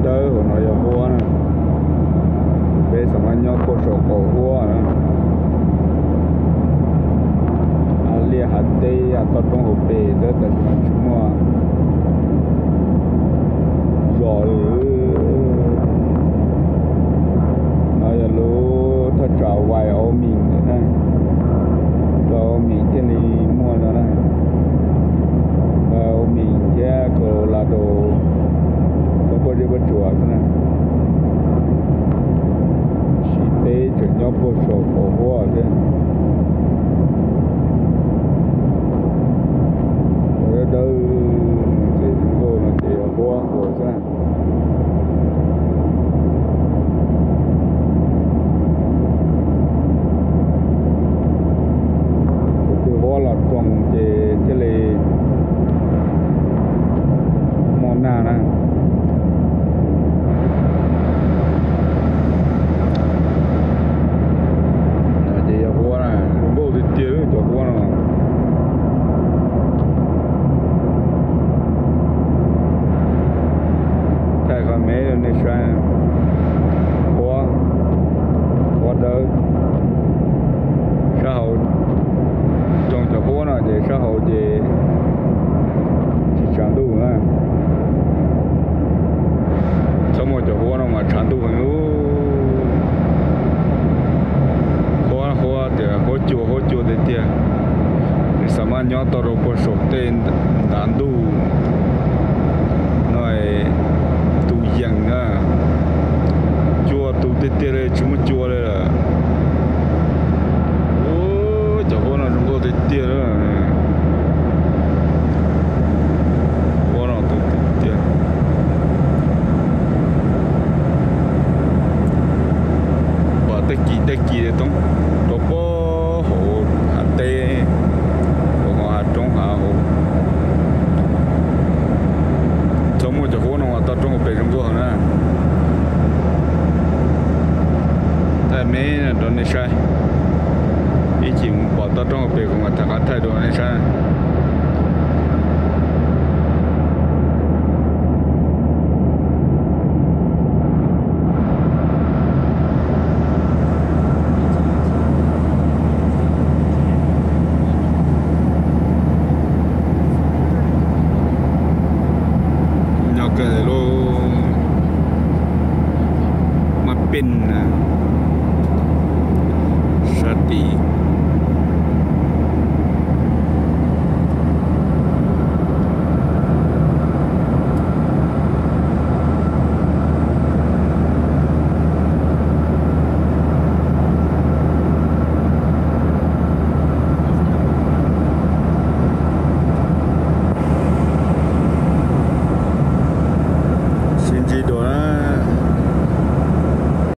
đỡ của nó giờ mua nè bây giờ mà nhóc có sổ cổ mua nè lia hạt tây tao trong hộp bể rất là chúng mua rồi nó giờ lú thật trào vài ô mình thế này rồi mình cái này mua nó này và mình cái cổ là đồ có bao nhiêu bữa chùa thế này chỉ bé chỉ nhóc bộ sổ cổ hoa thế rồi đâu chỉ cô là chỉ hoa của thế này từ hoa là trồng cái này món nào nè nhớ tao rồi có số tên đàn đủ nói tu dần á chùa tu tết tết này chúng mình chùa đây là ô cháu con là chúng tôi tết tết đó con nào tu tết tết và tết kỳ đấy tông đâu có hồ hạt tê trong hạ hồ trong một chỗ phố nào ta trong một bể trong chỗ nữa tại mấy là đó này sai ý chỉ bỏ ta trong một bể của người ta có thay đổi này sai cái này lo mà pin